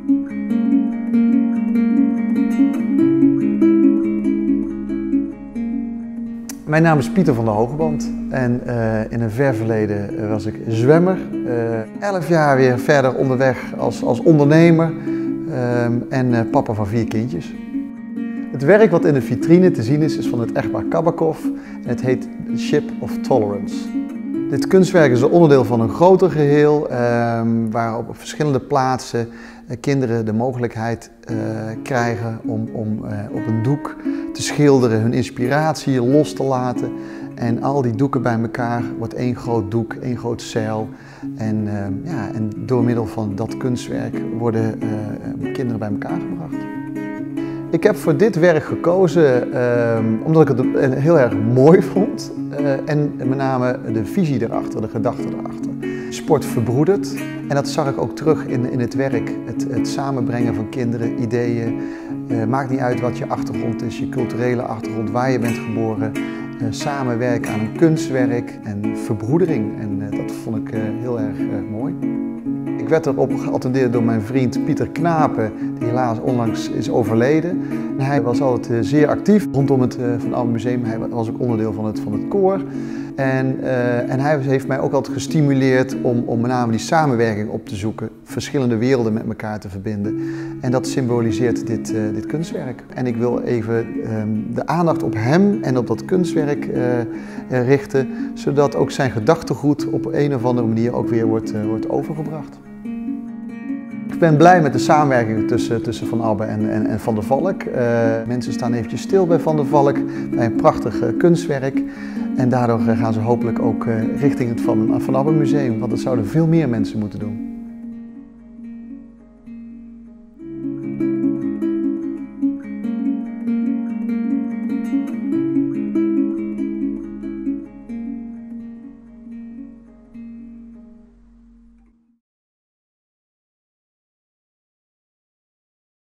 Mijn naam is Pieter van der Hogeband en in een ver verleden was ik zwemmer. 11 jaar weer verder onderweg als ondernemer en papa van 4 kindjes. Het werk wat in de vitrine te zien is van het echtpaar Kabakov en het heet Ship of Tolerance. Dit kunstwerk is een onderdeel van een groter geheel waar op verschillende plaatsen kinderen de mogelijkheid krijgen om op een doek te schilderen, hun inspiratie los te laten. En al die doeken bij elkaar wordt één groot doek, één groot zeil. En door middel van dat kunstwerk worden kinderen bij elkaar gebracht. Ik heb voor dit werk gekozen omdat ik het heel erg mooi vond en met name de visie erachter, de gedachte erachter. Sport verbroedert en dat zag ik ook terug in het werk. Het samenbrengen van kinderen, ideeën. Maakt niet uit wat je achtergrond is, je culturele achtergrond, waar je bent geboren. Samenwerken aan een kunstwerk en verbroedering. En dat vond ik heel erg mooi. Ik werd erop geattendeerd door mijn vriend Pieter Knapen, die helaas onlangs is overleden. En hij was altijd zeer actief rondom het Van Abbe Museum. Hij was ook onderdeel van het koor. En hij heeft mij ook altijd gestimuleerd om met name die samenwerking op te zoeken, verschillende werelden met elkaar te verbinden. En dat symboliseert dit kunstwerk. En ik wil even de aandacht op hem en op dat kunstwerk richten, zodat ook zijn gedachtegoed op een of andere manier ook weer wordt overgebracht. Ik ben blij met de samenwerking tussen Van Abbe en Van der Valk. Mensen staan eventjes stil bij Van der Valk, bij een prachtig kunstwerk. En daardoor gaan ze hopelijk ook richting het Van Abbe Museum, want dat zouden veel meer mensen moeten doen.